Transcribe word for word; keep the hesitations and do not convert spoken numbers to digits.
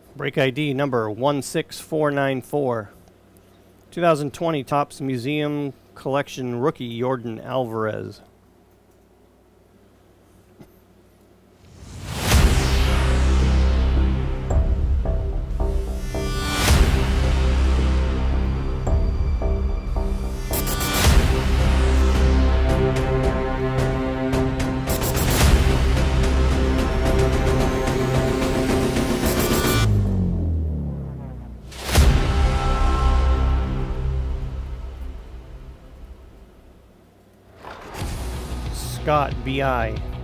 Break I D number one six four nine four. two thousand twenty Topps Museum Collection rookie Yordan Alvarez. Scott B I